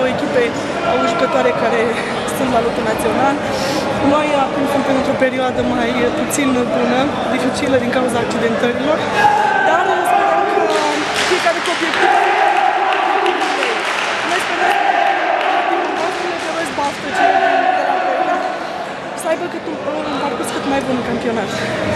două echipe au jucătoare care sunt la lotul național. Noi acum suntem într-o perioadă mai puțin bună, dificilă din cauza accidentărilor, dar sperăm că fiecare cu obiective. Noi sperăm că ne doresc baftă cei de la Brăila să aibă un parcurs cât mai bun în campionat.